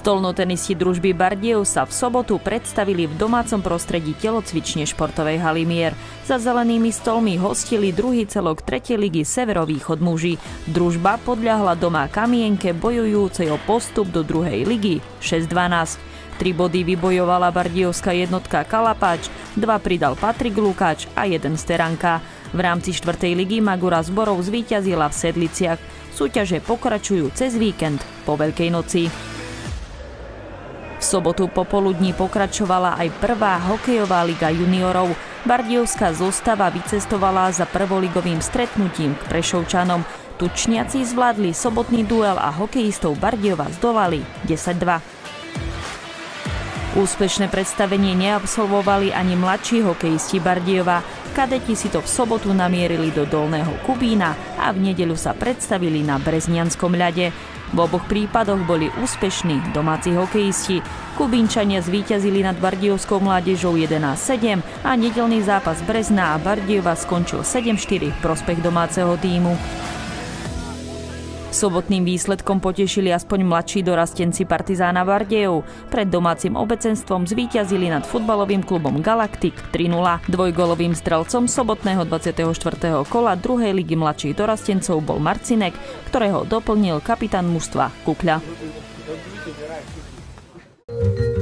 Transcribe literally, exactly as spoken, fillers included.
Stolnotenisti Družby Bardejov sa v sobotu predstavili v domácom prostredí telocvične športovej haly Mier. Za zelenými stolmi hostili druhý celok tretej ligy Severovýchod muži. Družba podľahla doma Kamienke bojujúcej o postup do druhej ligy šesť dvanásť. Tri body vybojovala bardejovská jednotka Kalapáč, dva pridal Patrik Lukáč a jeden Steranka. V rámci štvrtej ligy Magura Zborov zvíťazila v Sedliciach. Súťaže pokračujú cez víkend po Veľkej noci. V sobotu popoludní pokračovala aj prvá hokejová liga juniorov. Bardejovská zostava vycestovala za prvoligovým stretnutím k Prešovčanom. Tučniaci zvládli sobotný duel a hokejistov Bardejova zdolali desať dva. Úspešné predstavenie neabsolvovali ani mladší hokejisti Bardejova. Kadeti si to v sobotu namierili do Dolného Kubína a v nedeľu sa predstavili na Breznianskom ľade. V oboch prípadoch boli úspešní domáci hokejisti. Kubínčania zvíťazili nad bardejovskou mládežou jedenásť sedem a nedeľný zápas Brezna a Bardejova skončil sedem štyri v prospech domáceho tímu. Sobotným výsledkom potešili aspoň mladší dorastenci Partizána Bardejov. Pred domácim obecenstvom zvíťazili nad futbalovým klubom Galaktik tri nula. Dvojgolovým strelcom sobotného dvadsiateho štvrtého kola druhej ligy mladších dorastencov bol Marcinek, ktorého doplnil kapitán mužstva Kukľa.